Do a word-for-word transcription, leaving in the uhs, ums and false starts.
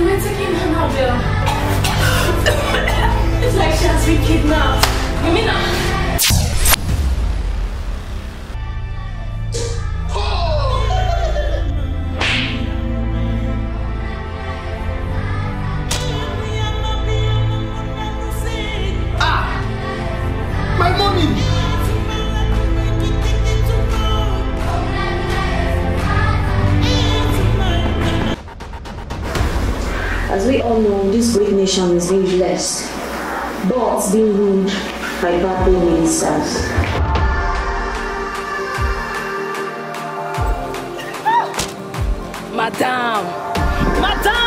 We're taking her now, Bill. It's like she has been kidnapped. You mean that? As we all know, this great nation is being blessed, but being ruled by bad ministers. Madam! Madam!